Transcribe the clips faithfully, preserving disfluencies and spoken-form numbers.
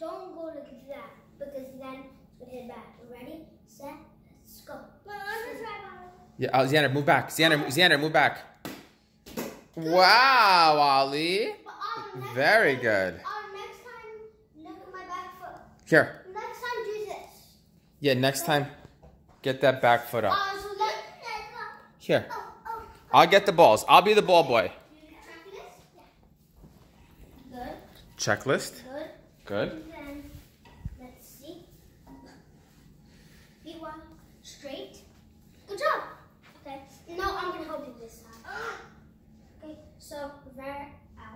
don't go like that because then it's gonna hit back. Ready, set, let's go. Yeah, uh, Xander, move back. Xander, Xander, move back. Wow, Ollie. Very good. Next time, look at my back foot. Here. Next time, do this. Yeah, next time, get that back foot up. Uh, so let, Here. oh, oh, I'll get the balls. I'll be the ball boy. Good. Checklist. Good. Good. And then, let's see. Feet one, straight. Good job. Okay. No, I'm gonna help you this time. Okay. So right out.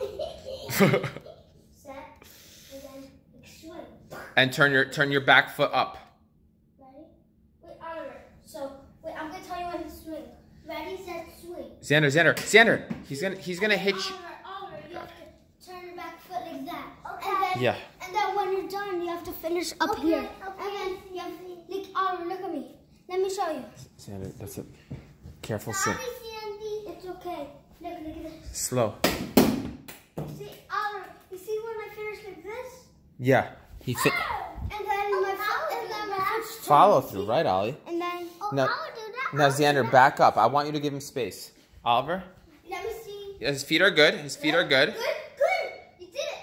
Set. And then swing. And turn your turn your back foot up. Ready? Wait, Oliver. So wait, I'm gonna tell you when to swing. Ready, set, swing. Xander, Xander, Xander. He's gonna he's gonna hit you. Oliver, Oliver, you have to turn your back foot like that. Okay. And then, Yeah. And then when you're done, you have to finish up Okay, here. okay. And then you have to, like, Oliver, look at me. Let me show you. Xander, that's it. Careful, sit. It's okay. Look, look at this. Slow. See, Oliver, you see when I finish like this? Yeah. He fit. And then my foot, and then my foot's Follow through, right, Ollie? And then, oh, Now, I would do that. now Xander, back up. I want you to give him space. Oliver, Let me see. his feet are good. His feet are good. Good, good. You did it.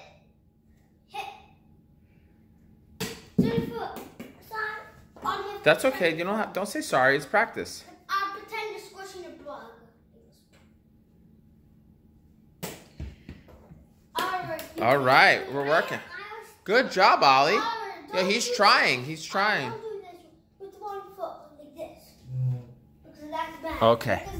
Hit. Turn your foot. Sorry. On your That's okay. You don't have. Don't say sorry. It's practice. I'll pretend you're squishing your plug. Oliver, you All did right, it. we're working. I was- Good job, Ollie. Oliver, Yeah, don't he's do trying. this. He's trying. Don't do this with one foot like this. Because that's bad. Okay. Because